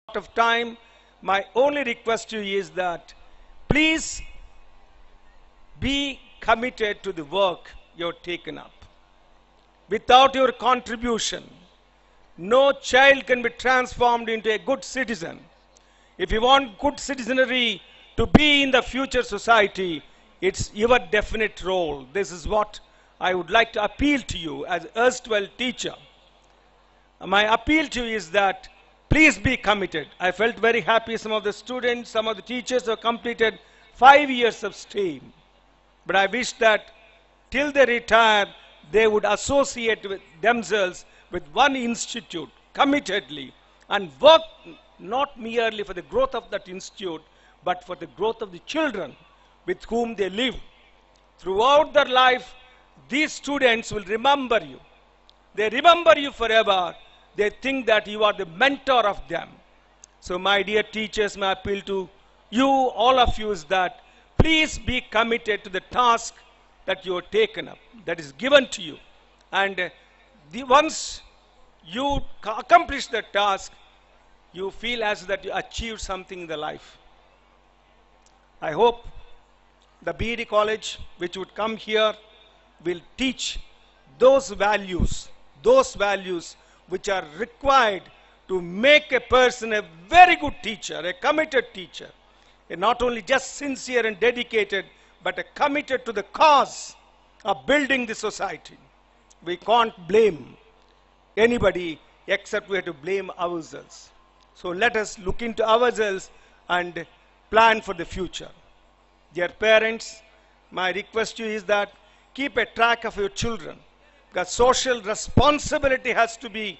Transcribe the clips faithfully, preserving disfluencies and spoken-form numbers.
of time, my only request to you is that please be committed to the work you've taken up. Without your contribution, no child can be transformed into a good citizen. If you want good citizenry to be in the future society, it's your definite role. This is what I would like to appeal to you as erstwhile teacher. My appeal to you is that please be committed. I felt very happy some of the students, some of the teachers have completed five years of STEAM. But I wish that till they retire, they would associate with themselves with one institute committedly and work not merely for the growth of that institute, but for the growth of the children with whom they live. Throughout their life, these students will remember you. They remember you forever. They think that you are the mentor of them. So my dear teachers, my appeal to you, all of you, is that please be committed to the task that you have taken up, that is given to you. And uh, the, once you accomplish that task, you feel as that you achieved something in the life. I hope the B E D college, which would come here, will teach those values, those values which are required to make a person a very good teacher, a committed teacher, a not only just sincere and dedicated, but a committed to the cause of building the society. We can't blame anybody except we have to blame ourselves. So let us look into ourselves and plan for the future. Dear parents, my request to you is that keep a track of your children, because social responsibility has to be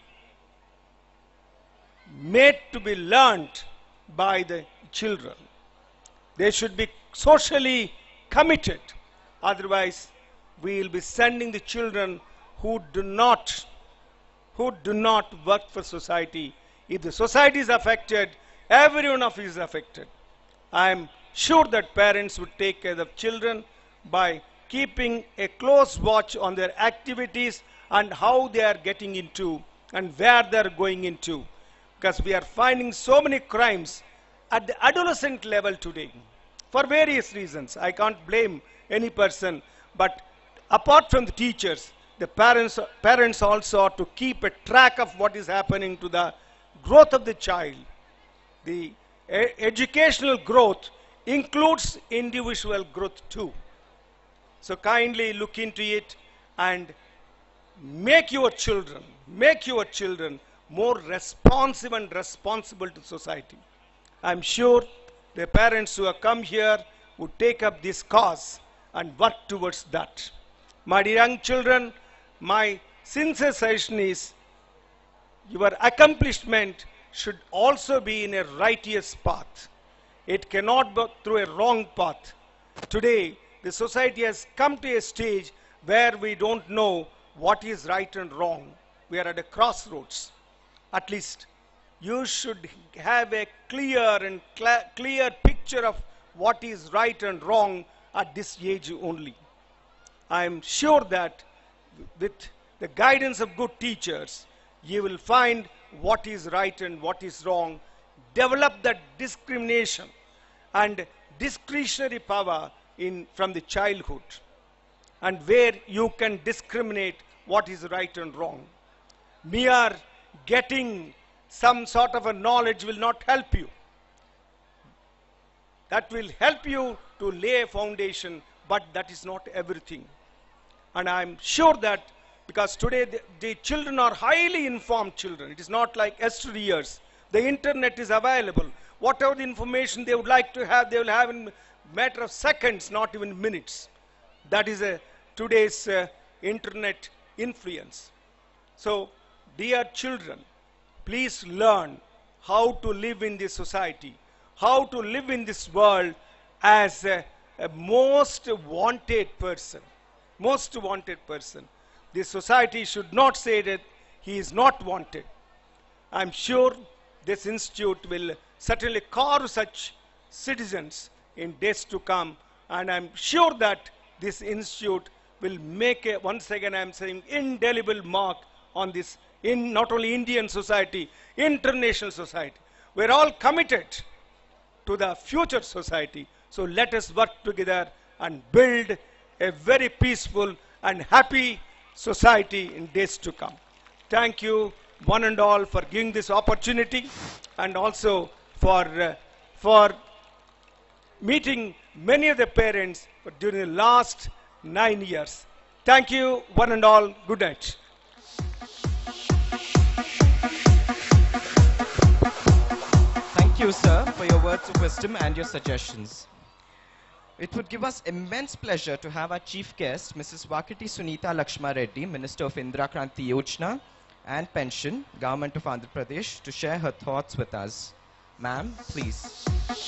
made to be learned by the children. They should be socially committed. Otherwise, we will be sending the children who do not, who do not work for society. If the society is affected, every one of us is affected. I am sure that parents would take care of children by keeping a close watch on their activities and how they are getting into and where they are going into. Because we are finding so many crimes at the adolescent level today for various reasons. I can't blame any person, but apart from the teachers, the parents, parents also are to keep a track of what is happening to the growth of the child. The e- educational growth includes individual growth too. So kindly look into it and make your children, make your children more responsive and responsible to society. I'm sure the parents who have come here would take up this cause and work towards that. My dear young children, my sincere suggestion is your accomplishment should also be in a righteous path. It cannot be through a wrong path. Today, the society has come to a stage where we don't know what is right and wrong. We are at a crossroads. At least you should have a clear and cl- clear picture of what is right and wrong at this age only. I am sure that with the guidance of good teachers, you will find what is right and what is wrong, develop that discrimination and discretionary power in, from the childhood, and where you can discriminate what is right and wrong. Mere getting some sort of a knowledge will not help you. That will help you to lay a foundation, but that is not everything. And I'm sure that because today the, the children are highly informed children. It is not like yesteryears. The internet is available. Whatever the information they would like to have, they will have in a matter of seconds, not even minutes. That is a, today's uh, internet influence. So, dear children, please learn how to live in this society, how to live in this world as a, a most wanted person. Most wanted person. This society should not say that he is not wanted. I'm sure this institute will certainly carve such citizens in days to come, and I'm sure that this institute will make a, once again I'm saying, indelible mark on this, in not only Indian society, international society. We're all committed to the future society. So let us work together and build a very peaceful and happy society in days to come. Thank you, one and all, for giving this opportunity, and also for, uh, for meeting many of the parents during the last nine years. Thank you, one and all. Good night. Thank you, sir, for your words of wisdom and your suggestions. It would give us immense pleasure to have our chief guest, Missus Vakati Sunita Lakshma Reddy, Minister of Indira Kranti Yojana and Pension, Government of Andhra Pradesh, to share her thoughts with us. Ma'am, please.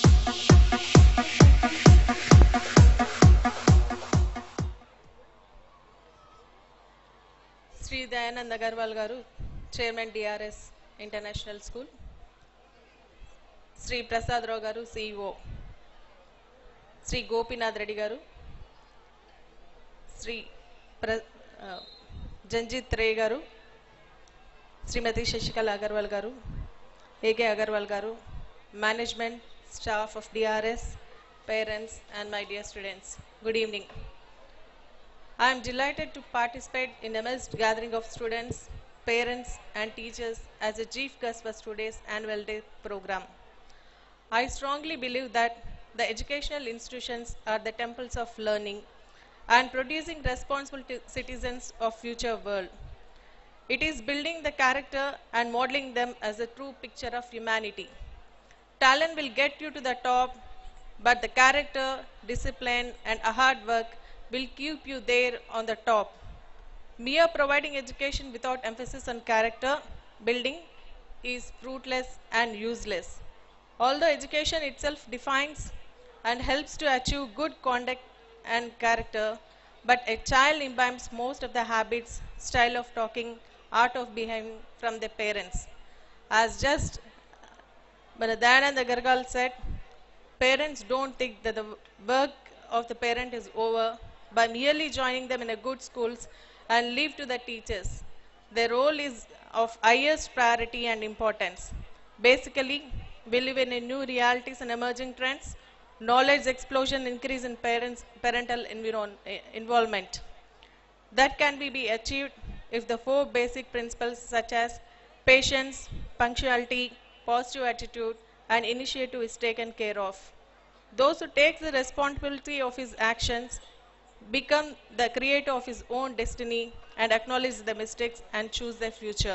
Sri Dayanand Agarwal Garu, Chairman D R S International School. Sri Prasad Rao Garu, C E O. Sri Gopinath Reddy Garu. Sri pra, uh, Janjit Ray Garu. Srimati Shashikala Agarwal Garu. A K Agarwal Garu. Management, staff of D R S, parents and my dear students. Good evening. I am delighted to participate in a midst gathering of students, parents and teachers as a chief guest for today's annual day program. I strongly believe that the educational institutions are the temples of learning and producing responsible citizens of future world. It is building the character and modeling them as a true picture of humanity. Talent will get you to the top, but the character, discipline and a hard work will keep you there on the top. Mere providing education without emphasis on character building is fruitless and useless. Although education itself defines and helps to achieve good conduct and character, but a child imbibes most of the habits, style of talking, art of behaving from their parents. As just Dayanand Agarwal said, parents don't think that the work of the parent is over by merely joining them in a good schools and leave to the teachers. Their role is of highest priority and importance. Basically, we live in a new realities and emerging trends, knowledge explosion, increase in parents, parental involvement. That can be, be achieved if the four basic principles such as patience, punctuality, positive attitude and initiative is taken care of. Those who take the responsibility of his actions become the creator of his own destiny and acknowledge the mistakes and choose their future.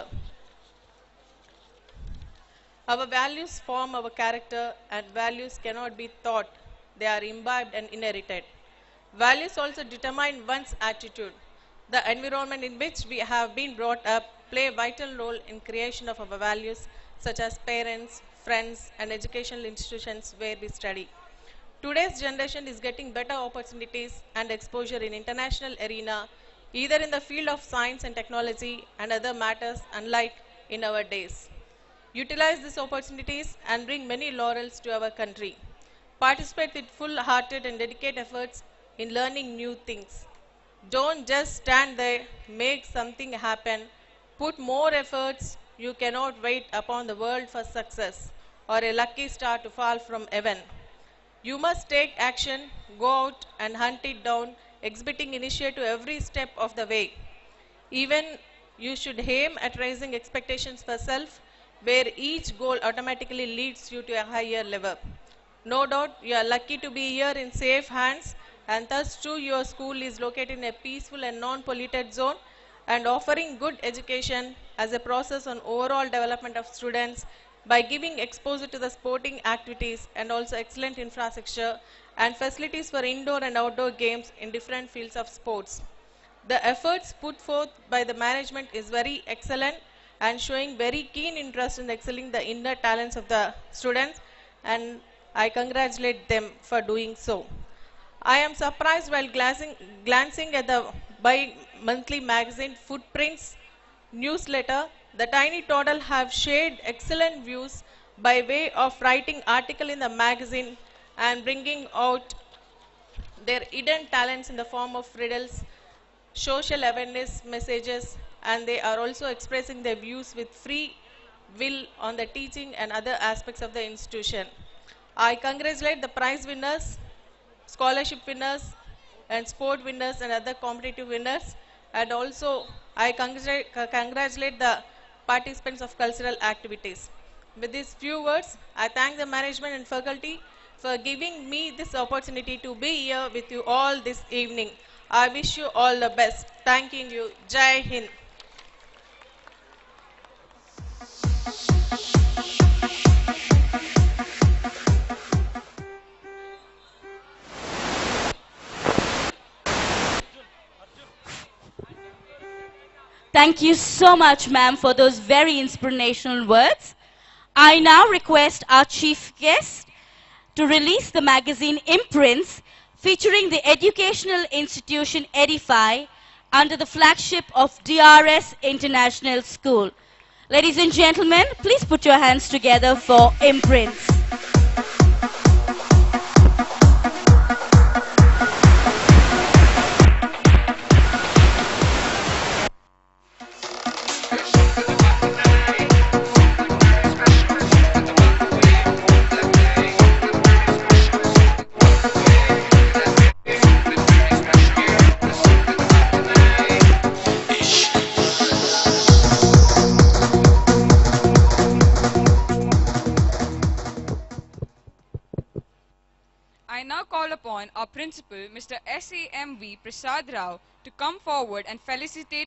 Our values form our character and values cannot be taught. They are imbibed and inherited. Values also determine one's attitude. The environment in which we have been brought up play a vital role in creation of our values such as parents, friends and educational institutions where we study. Today's generation is getting better opportunities and exposure in international arena, either in the field of science and technology and other matters unlike in our days. Utilize these opportunities and bring many laurels to our country. Participate with full-hearted and dedicate efforts in learning new things. Don't just stand there, make something happen. Put more efforts. You cannot wait upon the world for success or a lucky star to fall from heaven. You must take action, go out and hunt it down, exhibiting initiative every step of the way. Even you should aim at raising expectations for self, where each goal automatically leads you to a higher level. No doubt you are lucky to be here in safe hands, and thus too your school is located in a peaceful and non-polluted zone and offering good education as a process on overall development of students by giving exposure to the sporting activities and also excellent infrastructure and facilities for indoor and outdoor games in different fields of sports. The efforts put forth by the management is very excellent and showing very keen interest in excelling the inner talents of the students, and I congratulate them for doing so. I am surprised while glancing, glancing at the bi-monthly magazine Footprints newsletter, the tiny toddle have shared excellent views by way of writing article in the magazine and bringing out their hidden talents in the form of riddles, social awareness messages, and they are also expressing their views with free will on the teaching and other aspects of the institution. I congratulate the prize winners, scholarship winners, and sport winners and other competitive winners. And also, I congratulate, congratulate the participants of cultural activities. With these few words, I thank the management and faculty for giving me this opportunity to be here with you all this evening. I wish you all the best. Thanking you. Jai Hind. Thank you so much, ma'am, for those very inspirational words. I now request our chief guest to release the magazine Imprints featuring the educational institution Edify under the flagship of D R S International School. Ladies and gentlemen, please put your hands together for Imprints. I now call upon our principal, Mister S A M V Prasad Rao, to come forward and felicitate